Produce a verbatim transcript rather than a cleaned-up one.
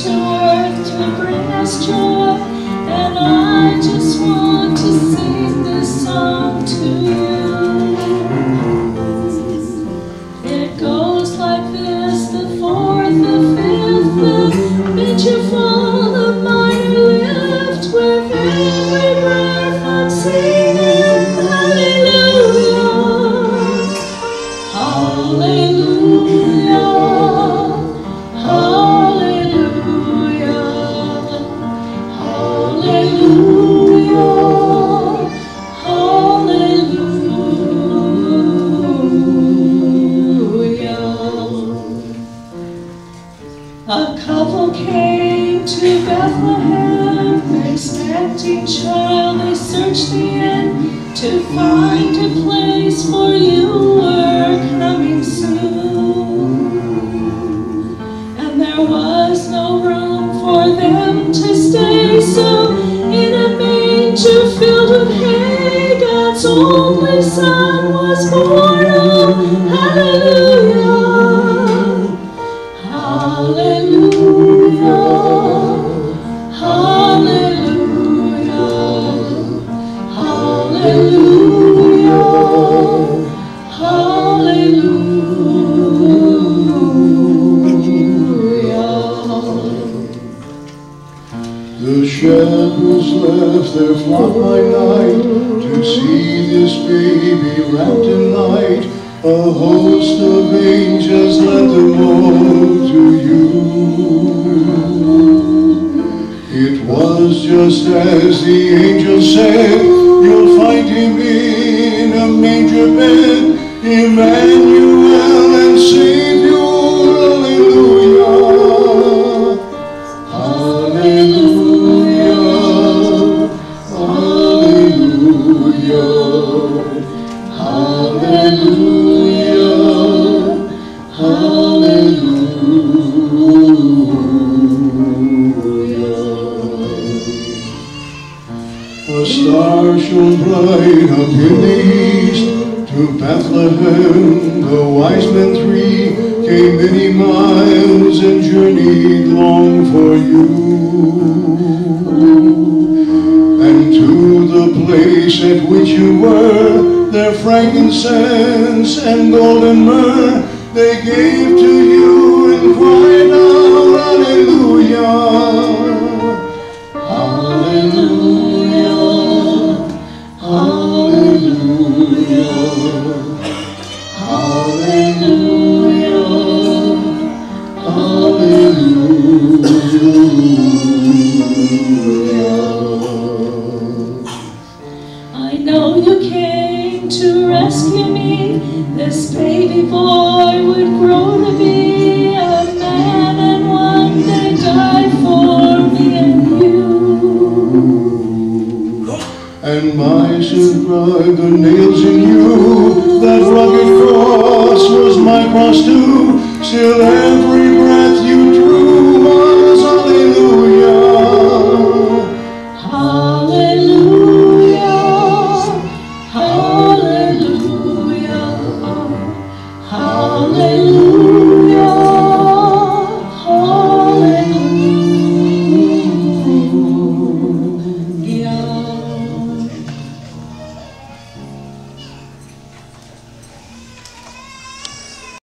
to earth to bring us joy, and I just want to sing this song to you. It goes like this: the fourth, the fifth, the manger full of minor lift, with every breath I'm singing hallelujah, hallelujah, hallelujah, hallelujah, hallelujah. A couple came to Bethlehem, expecting child. They searched the inn to find a place, for you were coming soon. And there was no room for them to stay, so in a manger filled with hay, God's only Son was born. Oh, hallelujah, hallelujah, hallelujah, hallelujah, hallelujah. The shepherds left their flock by night to see this baby wrapped in light. A host of angels led them all to you. It was just as the angel said, you'll find him in a manger bed, Immanuel and Savior, hallelujah, hallelujah, hallelujah, hallelujah, hallelujah. A star shone bright up in the east. To Bethlehem the wise men three came many miles and journeyed long for you. And to the place at which you were, their frankincense and golden myrrh they gave to you and cried out, hallelujah, hallelujah, hallelujah, hallelujah, hallelujah. I know you came to rescue me. This baby boy would grow to be a man and one day die for me and you. And my sin cried, the nails in you, that rugged cross was my cross too. Still every